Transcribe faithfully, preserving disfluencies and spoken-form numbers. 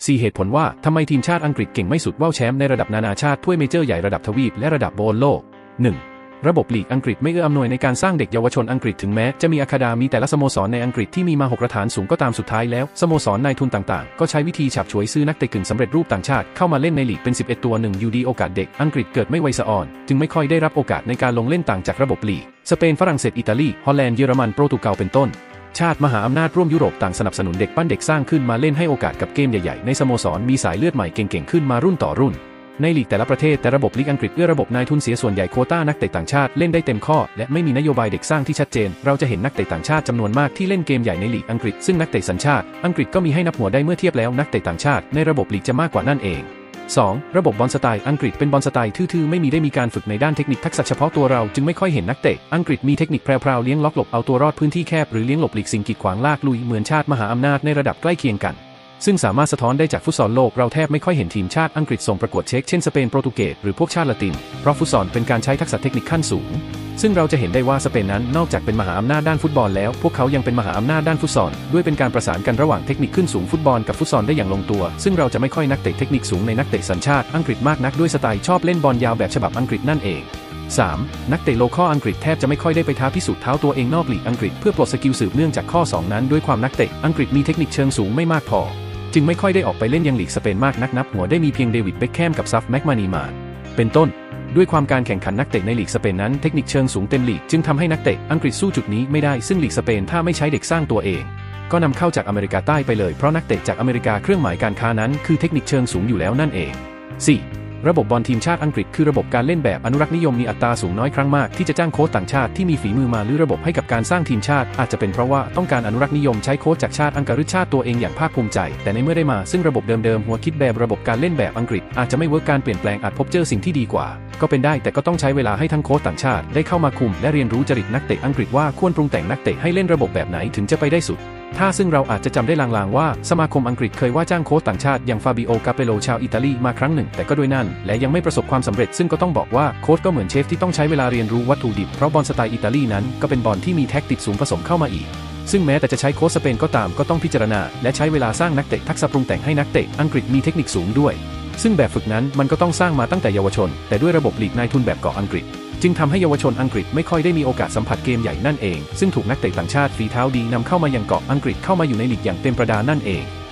สี่ เหตุผลว่าทำไมทีมชาติอังกฤษเก่งไม่สุดว่าวแชมป์ในระดับนานาชาติถ้วยเมเจอร์ใหญ่ระดับทวีปและระดับบอลโลก หนึ่ง ระบบลีกอังกฤษไม่เอื้ออำนวยในการสร้างเด็กเยาวชนอังกฤษถึงแม้จะมีอะคาเดมีแต่ละสโมสรในอังกฤษที่มีมาหกฐานสูงก็ตามสุดท้ายแล้วสโมสรนายทุนต่างๆก็ใช้วิธีฉับฉวยซื้อนักเตะกึ่งสำเร็จรูปต่างชาติเข้ามาเล่นในลีกเป็นสิบเอ็ดตัวหนึ่งยูดีโอกาสเด็กอังกฤษเกิดไม่ไวสะอ่อนจึงไม่ค่อยได้รับโอกาสในการลงเล่นต่างจากระบบลีกสเปนฝรั่งเศสอิตาลีฮอลแลนด์เยอรมันโปรตุเกสเป็นต้นชาติมหาอำนาจร่วมยุโรปต่างสนับสนุนเด็กปั้นเด็กสร้างขึ้นมาเล่นให้โอกาสกับเกมใหญ่ๆในสโมสรมีสายเลือดใหม่เก่งๆขึ้นมารุ่นต่อรุ่นในลีกแต่ละประเทศแต่ระบบลีกอังกฤษเอื้อระบบนายทุนเสียส่วนใหญ่โควต้านักเตะต่างชาติเล่นได้เต็มข้อและไม่มีนโยบายเด็กสร้างที่ชัดเจนเราจะเห็นนักเตะต่างชาติจำนวนมากที่เล่นเกมใหญ่ในลีกอังกฤษซึ่งนักเตะสัญชาติอังกฤษก็มีให้นับหัวได้เมื่อเทียบแล้วนักเตะต่างชาติในระบบลีกจะมากกว่านั่นเอง สอง ระบบบอลสไตล์อังกฤษเป็นบอลสไตล์ทื่อๆไม่มีได้มีการฝึกในด้านเทคนิคทักษะเฉพาะตัวเราจึงไม่ค่อยเห็นนักเตะอังกฤษมีเทคนิคแพรวๆเลี้ยงล็อกหลบเอาตัวรอดพื้นที่แคบหรือเลี้ยงหลบหลีกสิ่งกีดขวางลากลุยเหมือนชาติมหาอำนาจในระดับใกล้เคียงกันซึ่งสามารถสะท้อนได้จากฟุตซอลโลกเราแทบไม่ค่อยเห็นทีมชาติอังกฤษส่งประกวดเช็คเช่นสเปนโปรตุเกสหรือพวกชาติละตินเพราะฟุตซอลเป็นการใช้ทักษะเทคนิคขั้นสูงซึ่งเราจะเห็นได้ว่าสเปนนั้นนอกจากเป็นมหาอำนาจด้านฟุตบอลแล้วพวกเขายังเป็นมหาอำนาจด้านฟุตซอลด้วยเป็นการประสานกันระหว่างเทคนิคขึ้นสูงฟุตบอลกับฟุตซอลได้อย่างลงตัวซึ่งเราจะไม่ค่อยนักเตะเทคนิคสูงในนักเตะสัญชาติอังกฤษมากนักด้วยสไตล์ชอบเล่นบอลยาวแบบฉบับอังกฤษนั่นเอง สาม นักเตะโลคอลอังกฤษแทบจะไม่ค่อยได้ไปท้าพิสูจน์เท้าตัวเองนอกลีกอังกฤษเพื่อปลดสกิลสืบเนื่องจากข้อสองนั้นด้วยความนักเตะอังกฤษมีเทคนิคเชิงสูงไม่มากพอจึงไม่ค่อยได้ออกไปเล่นยังลีกสเปนมากนักนับหัวได้มีเพียงเดวิดเบ็คแคมกับซัฟแม็กมานีมาเป็นต้นด้วยความการแข่งขันนักเตะในลีกสเปนนั้นเทคนิคเชิงสูงเต็มลีกจึงทำให้นักเตะอังกฤษสู้จุดนี้ไม่ได้ซึ่งลีกสเปนถ้าไม่ใช้เด็กสร้างตัวเองก็นำเข้าจากอเมริกาใต้ไปเลยเพราะนักเตะจากอเมริกาเครื่องหมายการค้านั้นคือเทคนิคเชิงสูงอยู่แล้วนั่นเอง สี่ ระบบบอลทีมชาติอังกฤษคือระบบการเล่นแบบอนุรักษ์นิยมมีอัตราสูงน้อยครั้งมากที่จะจ้างโค้ชต่างชาติที่มีฝีมือมาลื้อระบบให้กับการสร้างทีมชาติอาจจะเป็นเพราะว่าต้องการอนุรักษ์นิยมใช้โค้ชจากชาติอังกฤษชาติตัวเองอย่างภาคภูมิใจแต่ในเมื่อได้มาซึ่งระบบเดิมๆหัวคิดแบบระบบการเล่นแบบอังกฤษอาจจะไม่เวิร์กการเปลี่ยนแปลงอาจพบเจอสิ่งที่ดีกว่าก็เป็นได้แต่ก็ต้องใช้เวลาให้ทั้งโค้ชต่างชาติได้เข้ามาคุมและเรียนรู้จริตนักเตะอังกฤษว่าควรปรุงแต่งนักเตะให้เล่นระบบแบบไหนถึงจะไปได้สุดถ้าซึ่งเราอาจจะจำได้ลางๆว่าสมาคมอังกฤษเคยว่าจ้างโค้ชต่างชาติอย่างฟาบิโอกาเปโลชาวอิตาลีมาครั้งหนึ่งแต่ก็ด้วยนั่นและยังไม่ประสบความสำเร็จซึ่งก็ต้องบอกว่าโค้ชก็เหมือนเชฟที่ต้องใช้เวลาเรียนรู้วัตถุดิบเพราะบอลสไตล์อิตาลีนั้นก็เป็นบอลที่มีแท็กติกสูงผสมเข้ามาอีกซึ่งแม้แต่จะใช้โค้ชสเปนก็ตามก็ต้องพิจารณาและใช้เวลาสร้างนักเตะทักษะปรุงแต่งให้นักเตะอังกฤษมีเทคนิคสูงด้วยซึ่งแบบฝึกนั้นมันก็ต้องสร้างมาตั้งแต่เยาวชนแต่ด้วยระบบลีกนายทุนแบบเกาะอังกฤษจึงทำให้เยาวชนอังกฤษไม่ค่อยได้มีโอกาสสัมผัสเกมใหญ่นั่นเองซึ่งถูกนักเตะต่างชาติฝีเท้าดีนำเข้ามายังเกาะอังกฤษเข้ามาอยู่ในลีกอย่างเต็มประดานั่นเอง